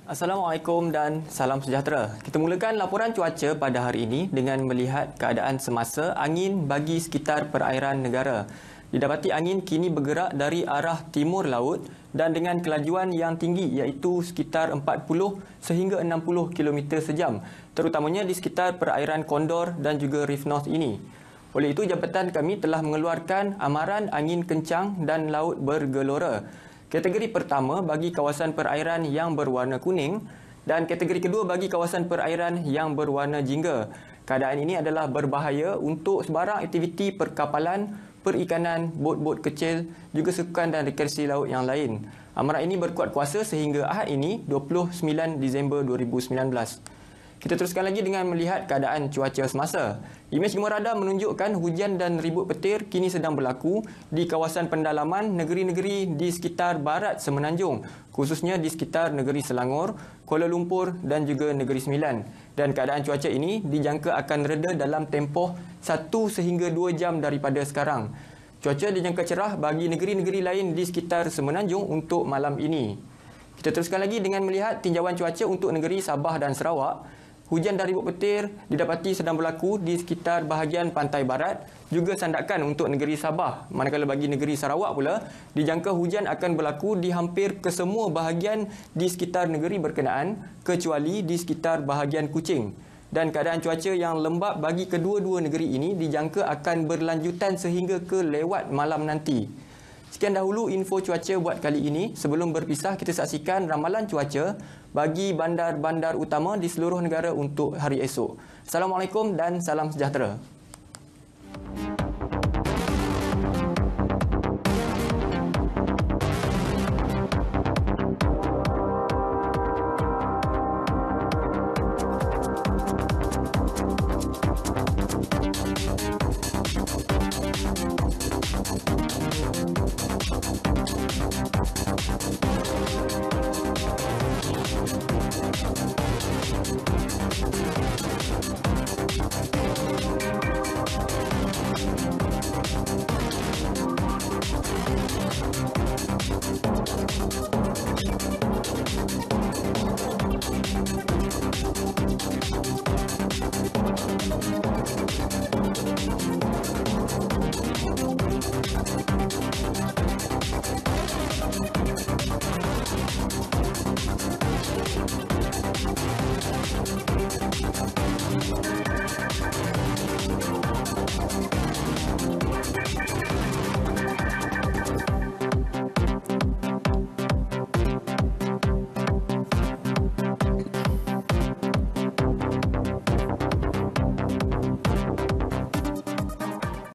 Assalamualaikum dan salam sejahtera. Kita mulakan laporan cuaca pada hari ini dengan melihat keadaan semasa angin bagi sekitar perairan negara. Didapati angin kini bergerak dari arah timur laut dan dengan kelajuan yang tinggi iaitu sekitar 40 sehingga 60 km sejam, terutamanya di sekitar perairan Condor dan juga Reef North ini. Oleh itu, jabatan kami telah mengeluarkan amaran angin kencang dan laut bergelora. Kategori pertama bagi kawasan perairan yang berwarna kuning dan kategori kedua bagi kawasan perairan yang berwarna jingga. Keadaan ini adalah berbahaya untuk sebarang aktiviti perkapalan, perikanan, bot-bot kecil, juga sukan dan rekreasi laut yang lain. Amaran ini berkuat kuasa sehingga Ahad ini, 29 Disember 2019. Kita teruskan lagi dengan melihat keadaan cuaca semasa. Imej Gemar Radar menunjukkan hujan dan ribut petir kini sedang berlaku di kawasan pendalaman negeri-negeri di sekitar barat Semenanjung, khususnya di sekitar negeri Selangor, Kuala Lumpur dan juga Negeri Sembilan. Dan keadaan cuaca ini dijangka akan reda dalam tempoh 1 sehingga 2 jam daripada sekarang. Cuaca dijangka cerah bagi negeri-negeri lain di sekitar Semenanjung untuk malam ini. Kita teruskan lagi dengan melihat tinjauan cuaca untuk negeri Sabah dan Sarawak. Hujan dan ribut petir didapati sedang berlaku di sekitar bahagian pantai barat, juga sandakan untuk negeri Sabah. Manakala bagi negeri Sarawak pula, dijangka hujan akan berlaku di hampir kesemua bahagian di sekitar negeri berkenaan, kecuali di sekitar bahagian Kuching. Dan keadaan cuaca yang lembap bagi kedua-dua negeri ini dijangka akan berlanjutan sehingga ke lewat malam nanti. Sekian dahulu info cuaca buat kali ini. Sebelum berpisah, kita saksikan ramalan cuaca bagi bandar-bandar utama di seluruh negara untuk hari esok. Assalamualaikum dan salam sejahtera.